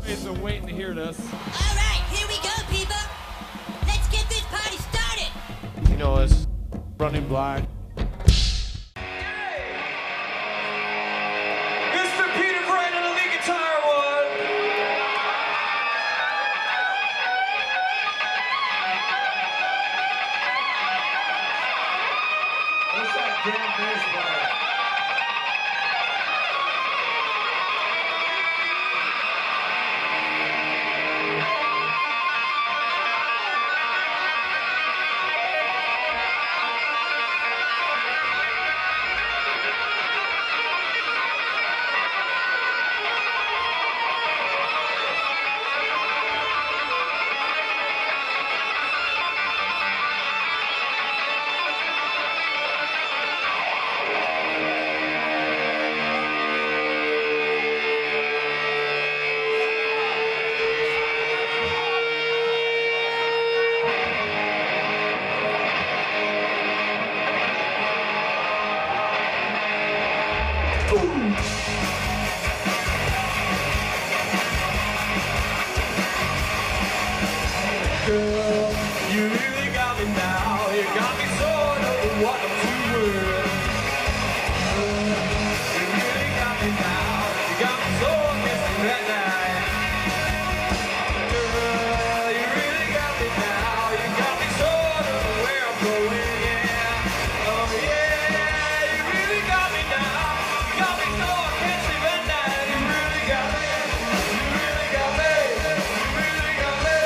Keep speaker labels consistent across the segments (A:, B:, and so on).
A: So waiting to hear this.
B: All right, here we go, people. Let's get this party started.
C: You know us, running blind.
A: Mr. Peter Virant on the lead guitar one.
C: What's that damn bass player?
A: Girl, you really got me now. You got me so I don't know what I'm doing. You really got me now. You got me so I miss you that night. Girl, you really got me now. You got me so I don't know where I'm going. Yeah, oh yeah. You really got me now. You got me so I can't sleep at night. You really got me. You really got me. You really got me.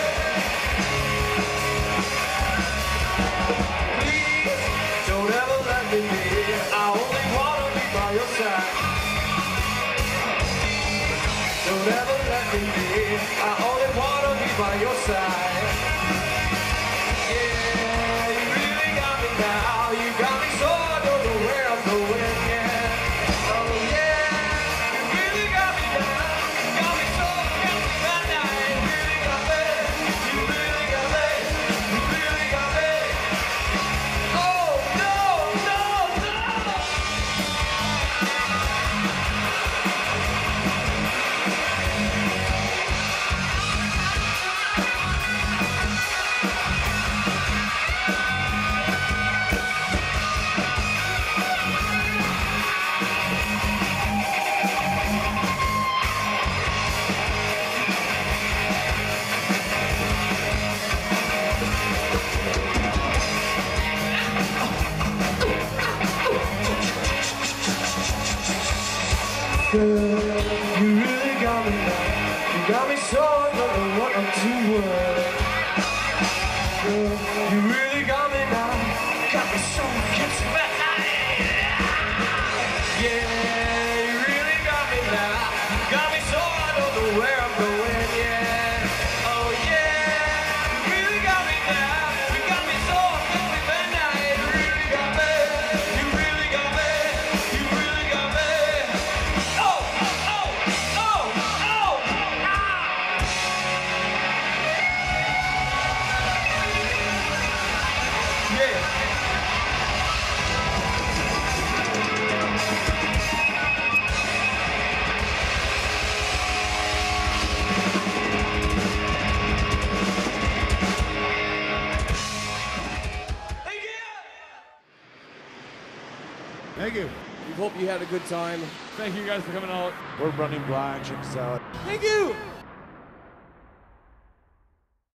A: Don't ever let me be. I only wanna be by your side. Don't ever let me be. I only wanna be by your side. Yeah, you really got me now. You got me so I don't know where I'm going. Yeah, oh yeah. You really got me now. You got me so I can't sleep at night. You really got me. You really got me. You really got me. Oh no, no, no! Girl, you really got me now. You got me so I don't know what I'm doing. Girl, you really got me now. You got me so I can't sleep at night. Yeah, you really got me now. You got me so I don't know where I'm going. Yeah, oh yeah. You really got me now. You got me so I can't sleep at night. You really got me. You really got me. You really got me. Oh, oh, oh, oh, ah! Yeah. Thank you.
C: Thank you.
A: We hope you had a good time. Thank you guys for coming out.
C: We're running blind. Check us out.
A: Thank you.